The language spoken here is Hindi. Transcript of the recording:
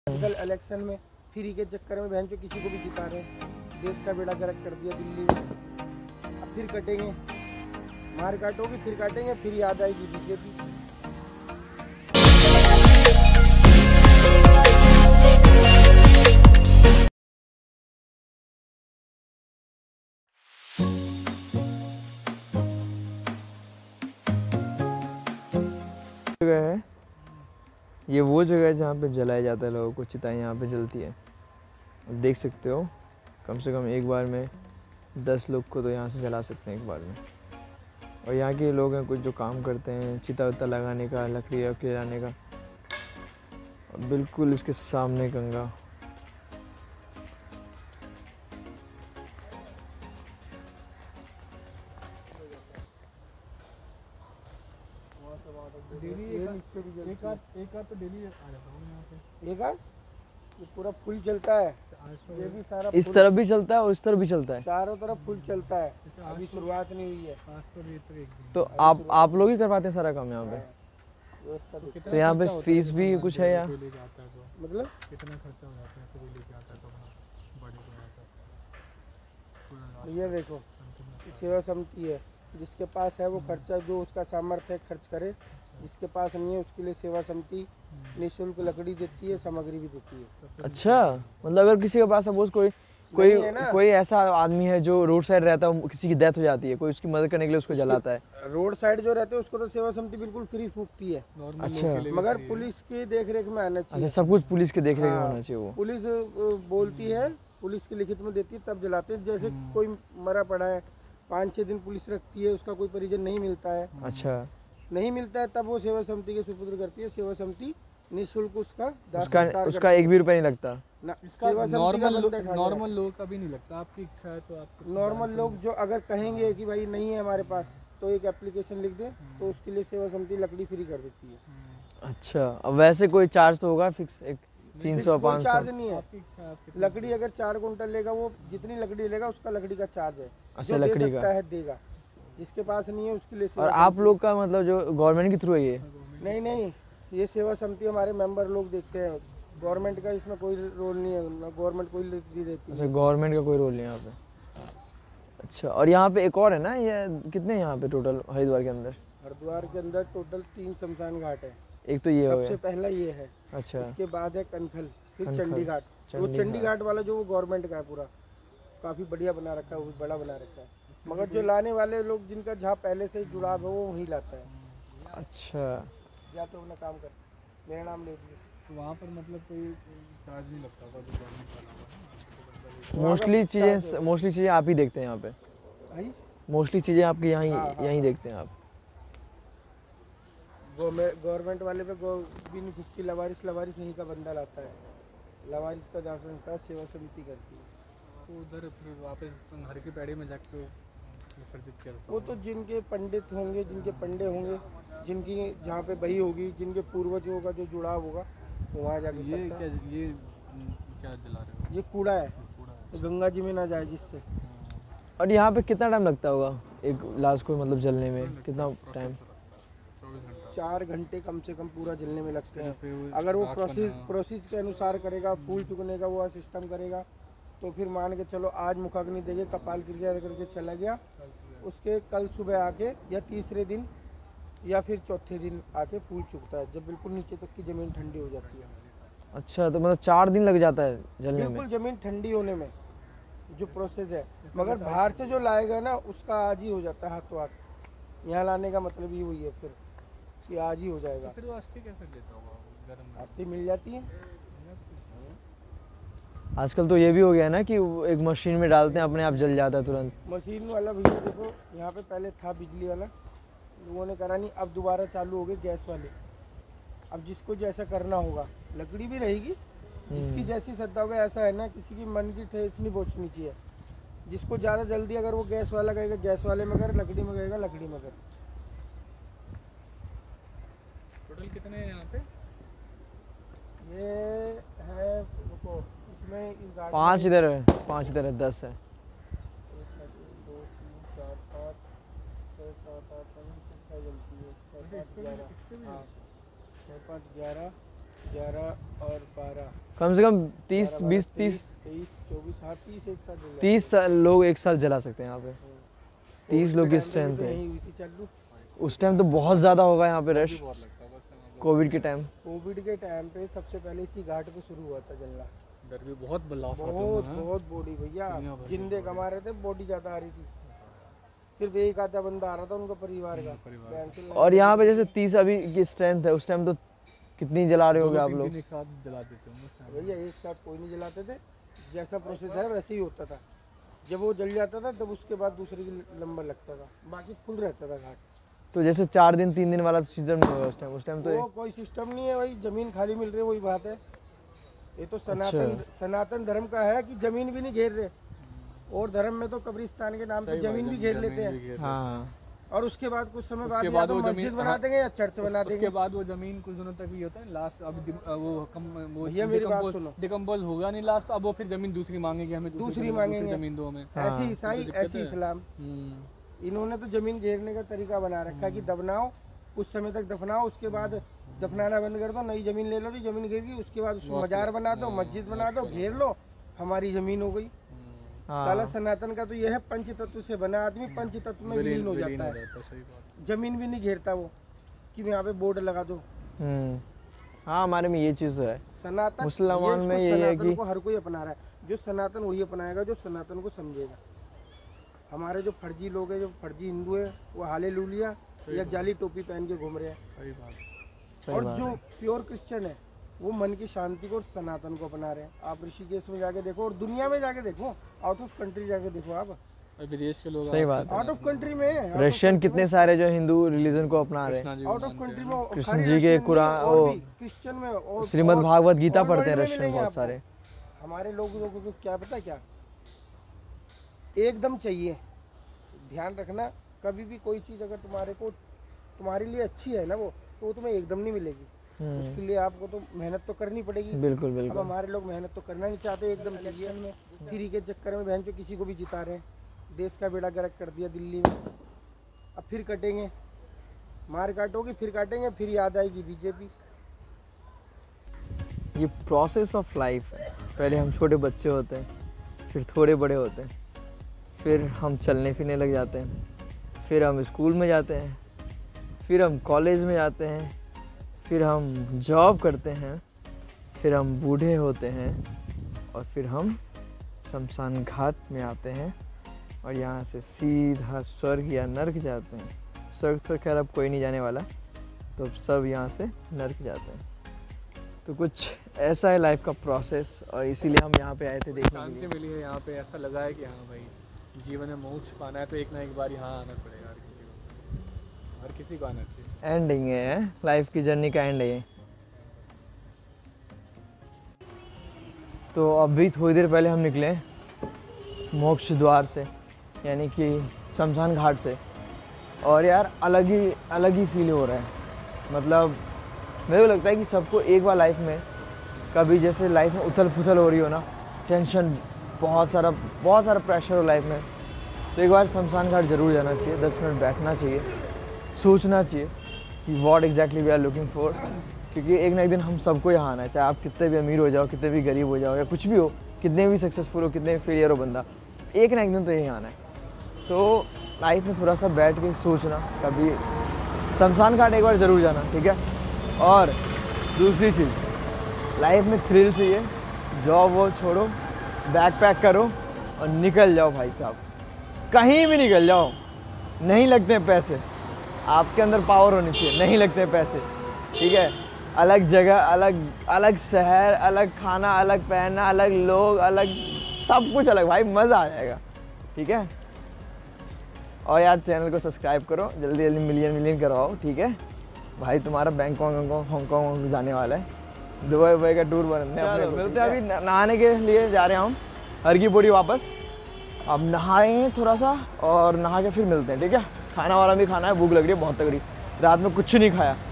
कल इलेक्शन में फ्री के चक्कर में बहन जो किसी को भी जिता रहे, देश का बेड़ा गर्क कर दिया दिल्ली में। अब फिर कटेंगे, मार काटोगे फिर काटेंगे, फिर याद आएगी बीजेपी। जगह है ये, वो जगह है जहाँ पे जलाया जाता है लोगों को, चिताएं यहाँ पे जलती है। देख सकते हो कम से कम एक बार में 10 लोग को तो यहाँ से जला सकते हैं एक बार में। और यहाँ के लोग हैं कुछ जो काम करते हैं चिता विता लगाने का, लकड़ी वकड़ी लाने का। और बिल्कुल इसके सामने गंगा। एक आध तो डेली आ जाता हूँ यहाँ पे। एक आध ये पूरा फुल चलता है, ये भी सारा इस तरफ भी चलता है और इस तरफ भी चलता है, चारों तरफ फुल चलता है। अभी शुरुआत नहीं हुई है। तो आप लोग ही करवाते हैं सारा काम यहाँ पे? तो यहाँ पे फीस भी कुछ है या मतलब कितना खर्चा हो जाता है फिर लेके आता है तो बड़े को आता है? ये देखो सेवा समिति है, जिसके पास है वो खर्चा जो उसका सामर्थ्य है खर्च करे, जिसके पास नहीं है उसके लिए सेवा समिति निःशुल्क लकड़ी देती है, सामग्री भी देती है। अच्छा, मतलब अगर किसी के पास सपोज कोई ऐसा आदमी है जो रोड साइड रहता है, किसी की डेथ हो जाती है, कोई उसकी मदद करने के लिए उसको जलाता है। रोड साइड जो रहते हैं उसको तो सेवा समिति बिल्कुल फ्री फूकती है। अच्छा, मगर पुलिस की देखरेख में आना चाहिए। अच्छा, सब कुछ पुलिस के देखरेख में होना चाहिए। वो पुलिस बोलती है, पुलिस की लिखित में देती है तब जलाते हैं। जैसे कोई मरा पड़ा है 5-6 दिन पुलिस रखती है, उसका कोई परिजन नहीं मिलता है, अच्छा नहीं मिलता है, तब वो सेवा समिति के सुपुर्द करती है। सेवा समिति निःशुल्क उसका 1 भी रुपया नहीं लगता ना। नॉर्मल लोग का भी नहीं लगता। आपकी इच्छा है तो आप नॉर्मल लोग जो अगर कहेंगे कि भाई नहीं है हमारे पास, तो एक एप्लीकेशन लिख दे तो उसके लिए सेवा समिति लकड़ी फ्री कर देती है। अच्छा, अब वैसे कोई चार्ज तो होगा फिक्स, एक 300-500? चार्ज नहीं है। लकड़ी अगर 4 कुंटल लेगा, वो जितनी लकड़ी लेगा उसका लकड़ी का चार्ज है। अच्छा, जो दे लकड़ी सकता है देगा, जिसके पास नहीं है उसके लिए। और आप लोग का मतलब जो गवर्नमेंट के थ्रू है ये? नहीं, ये सेवा समिति हमारे मेंबर लोग देखते हैं। गवर्नमेंट का इसमें कोई रोल नहीं है, ना गवर्नमेंट कोई नहीं देती है। अच्छा, गवर्नमेंट का कोई रोल नहीं है यहाँ पे। अच्छा, और यहाँ पे एक और है ना, ये कितने यहाँ पे टोटल हरिद्वार के अंदर? हरिद्वार के अंदर टोटल 3 शमशान घाट है। एक तो ये हो गया, सबसे पहला ये है। अच्छा, इसके बाद है कनखल, फिर चंडी घाट। वो चंडी घाट वाला जो वो गवर्नमेंट का है पूरा, काफी बढ़िया बना रखा है, वो बड़ा बना रखा है। मगर जो लाने वाले लोग जिनका जहाँ पहले से जुड़ाव है वो वहीं लाता है। अच्छा, या तो अपना काम कर, मेरा नाम ले दिए। तो वहाँ पर मतलब कोई चार्ज नहीं लगता होगा जो गवर्नमेंट वाला होगा? मोस्टली चीज़ें आप ही देखते हैं यहाँ पे? मोस्टली चीज़ें आपकी यहीं देखते हैं आप? गवर्नमेंट वाले पे बिन की लवारिस यहीं का बंदा लाता है। लवारिस का दान संस्कार सेवा समिति करती है। तो उधर फिर वापस घर के पेड़े में जाकर विसर्जित किया जाता है? वो तो जिनके पंडित होंगे, जिनके पंडे होंगे, जिनकी जहाँ पे बही होगी, जिनके पूर्वजों का जो जुड़ाव होगा वो वहाँ जाके ये क्या जला रहे हो? ये कूड़ा है, तो गंगा जी में ना जाए जिससे। और यहाँ पे कितना टाइम लगता होगा एक लाश को मतलब जलने में? कितना टाइम? 4 घंटे कम से कम पूरा जलने में लगते हैं। अगर वो प्रोसेस के अनुसार करेगा, फूल चुकने का वो सिस्टम करेगा, तो फिर मान के चलो आज मुखाग्नि देके कपाल क्रिया करके चला गया, उसके कल सुबह आके या तीसरे दिन या फिर चौथे दिन आके फूल चुकता है, जब बिल्कुल नीचे तक की ज़मीन ठंडी हो जाती है। अच्छा, तो मतलब 4 दिन लग जाता है जलने में? बिल्कुल ज़मीन ठंडी होने में जो प्रोसेस है। मगर बाहर से जो लाएगा ना उसका आज ही हो जाता है हाथों हाथ। यहाँ लाने का मतलब ही वही है फिर कि आज ही हो जाएगा। तो फिर वो अस्थि कैसे देता होगा? गर्म अस्थि मिल जाती है। आजकल तो ये भी हो गया है ना कि एक मशीन में डालते हैं, अपने आप जल जाता है तुरंत। मशीन वाला भैया देखो, यहाँ पे पहले था बिजली वाला, लोगों ने करा नहीं, अब दोबारा चालू हो गए गैस वाले। अब जिसको जैसा करना होगा, लकड़ी भी रहेगी, जिसकी जैसी श्रद्धा होगा। ऐसा है ना, किसी की मन की ठेस नहीं पहुँचनी चाहिए। जिसको ज़्यादा जल्दी, अगर वो गैस वाला कहेगा गैस वाले में कर, लकड़ी में कहेगा लकड़ी में कर। टोटल कितने हैं यहाँ पे? ये है रुको, इसमें 5 इधर है, 5 इधर है, 10 है। 1 2 3 4 5 6 7 8 9 10 जलती है। 6 5 11 6 5 11 11 और 12 कम से कम 30 20 30 23 24 हाँ 30 एक साथ जल 30 लोग एक साथ जला सकते हैं यहाँ पे। 30 लोग की स्ट्रेंथ है। यही हुई थी चालू। उस टाइम तो बहुत ज़्यादा होगा यहाँ पे रश, बहुत लगता है बस टाइम कोविड के टाइम। कोविड के टाइम पे सबसे पहले इसी घाट पे शुरू हुआ था जलना। डर भी बहुत लॉस होता बहुत है। बहुत बॉडी भैया, दुनिया भर की जिंदे body। कमा रहे थे, बॉडी ज्यादा आ रही थी। सिर्फ एक आधा बंदा आ रहा था उनका परिवार का। परिवार। और यहाँ पे जैसे 30 अभी की स्ट्रेंथ है, उस टाइम तो कितनी जला रहे होगे आप लोग? एक साथ जला देते होंगे उस time। भैया एक साथ कोई नहीं जलाते थे, जैसा प्रोसेस है वैसे ही होता था। जब वो जल जाता था तब उसके बाद दूसरे की नंबर लगता था, बाकी फुल रहता था घाट। तो जैसे 4 दिन 3 दिन वाला सिस्टम नहीं होगा उस टाइम तो वो कोई सिस्टम नहीं है, वही जमीन खाली मिल रही है, वही बात है। ये तो सनातन धर्म का है कि जमीन भी नहीं घेर रहे, और धर्म में तो कब्रिस्तान के नाम पे जमीन भी घेर लेते हैं। हाँ। और उसके बाद कुछ समय बाद बाद या तो वो मस्जिद जमीन- बना देंगे या चर्च बना उसके देंगे। बाद वो जमीन कुछ दिनों तक ही होता है, लास्ट अब वो भैया मेरी बात सुनो। डिकम्पोज होगा नहीं लास्ट, अब वो फिर जमीन दूसरी मांगेंगे, हमें दूसरी मांगेंगे। जमीन दो हमें। ऐसी ईसाई ऐसी इस्लाम, इन्होंने तो जमीन घेरने का तरीका बना रखा है कि दफनाओ, कुछ समय तक दफनाओ, उसके बाद दफनाना बंद कर दो, नई जमीन ले लो, जमीन घेर गई, उसके बाद उसको मजार बना दो, मस्जिद बना दो, घेर लो, हमारी जमीन हो गई। साला सनातन का तो यह है, पंच तत्व से बना आदमी पंच तत्व में विलीन हो जाता है। सही बात। जमीन भी नहीं घेरता वो कि यहाँ पे बोर्ड लगा दो। हाँ, हमारे में ये चीज़ है। सनातन मुसलमान में ये है कि को हर कोई अपना रहा है, जो सनातन वही अपनाएगा जो सनातन को समझेगा। हमारे जो फर्जी लोग हैं, जो फर्जी हिंदू है, वो हालेलुया या जाली टोपी पहन के घूम रहे हैं। सही बात। और जो प्योर क्रिश्चियन है वो मन की शांति को और सनातन को अपना रहे हैं। आप ऋषिकेश में जाके देखो और दुनिया में जाके देखो, आउट ऑफ कंट्री जाके देखो आप, विदेश के लोग सही बात। आउट ऑफ कंट्री में रशियन कितने सारे जो हिंदू रिलीजन को अपना रहे हैं, आउट ऑफ कंट्री में कृष्ण जी के कुरान वो क्रिश्चियन में और श्रीमद् भागवत गीता और पढ़ते हैं वर्ल्ड में रशियन मिलेंगे बहुत आपको। सारे। हमारे लोगों को क्या पता क्या एकदम चाहिए, ध्यान रखना, कभी भी कोई चीज़ अगर तुम्हारे लिए अच्छी है ना वो, तो वो तुम्हें एकदम नहीं मिलेगी। उसके लिए आपको तो मेहनत तो करनी पड़ेगी। बिल्कुल अब बिल्कुल। हमारे लोग मेहनत तो करना नहीं चाहते, एकदम चाहिए। फ्री के चक्कर में बहन जो किसी को भी जिता रहे हैं, देश का बेड़ा गर्क कर दिया दिल्ली में। अब फिर कटेंगे, मार काटोगे, फिर काटेंगे, फिर याद आएगी बीजेपी। ये प्रोसेस ऑफ लाइफ है। पहले हम छोटे बच्चे होते हैं, फिर थोड़े बड़े होते हैं, फिर हम चलने फिरने लग जाते हैं, फिर हम स्कूल में जाते हैं, फिर हम कॉलेज में जाते हैं, फिर हम जॉब करते हैं, फिर हम बूढ़े होते हैं, और फिर हम शमशान घाट में आते हैं और यहाँ से सीधा स्वर्ग या नर्क जाते हैं। स्वर्ग तो खैर अब कोई नहीं जाने वाला, तो अब सब यहाँ से नर्क जाते हैं। तो कुछ ऐसा है लाइफ का प्रोसेस, और इसीलिए हम यहाँ पे आए थे देखने के शांति लिए। मिली है यहाँ पे, ऐसा लगा है कि हाँ भाई जीवन में मोक्ष पाना है तो एक ना एक बार यहाँ आना पड़ेगा हर किसी को आना चाहिए। एंडिंग है लाइफ की जर्नी का, एंड है ये। तो अभी थोड़ी देर पहले हम निकले मोक्ष द्वार से, यानी कि शमशान घाट से, और यार अलग ही फील हो रहा है। मतलब मेरे को लगता है कि सबको एक बार लाइफ में, कभी जैसे लाइफ में उथल पुथल हो रही हो ना, टेंशन, बहुत सारा प्रेशर हो लाइफ में, तो एक बार शमशान घाट जरूर जाना चाहिए। 10 मिनट बैठना चाहिए, सोचना चाहिए कि what exactly we are looking for, क्योंकि एक ना एक दिन हम सबको यहाँ आना है। चाहे आप कितने भी अमीर हो जाओ, कितने भी गरीब हो जाओ, या कुछ भी हो, कितने भी सक्सेसफुल हो, कितने भी फेलियर हो बंदा, एक ना एक दिन तो यहीं आना है। तो लाइफ में थोड़ा सा बैठ के सोचना, कभी शमशान घाट एक बार ज़रूर जाना, ठीक है। और दूसरी चीज़, लाइफ में थ्रिल चाहिए, जॉब वो छोड़ो, बैग पैक करो और निकल जाओ भाई साहब, कहीं भी निकल जाओ। नहीं लगते पैसे, आपके अंदर पावर होनी चाहिए, नहीं लगते पैसे, ठीक है। अलग जगह, अलग शहर, अलग खाना, अलग पहनना, अलग लोग, अलग सब कुछ अलग, भाई मज़ा आ जाएगा, ठीक है। और यार चैनल को सब्सक्राइब करो, जल्दी जल्दी मिलियन करवाओ, ठीक है भाई। तुम्हारा बैंकॉक हांगकॉन्ग जाने वाला है, दुबई का टूर बनने अपने। मिलते हैं, अभी नहाने के लिए जा रहे हैं हम हर की पौड़ी वापस। अब नहाएंगे थोड़ा सा और नहा के फिर मिलते हैं, ठीक है। खाना वाला भी खाना है, भूख लग रही है बहुत तगड़ी, रात में कुछ नहीं खाया।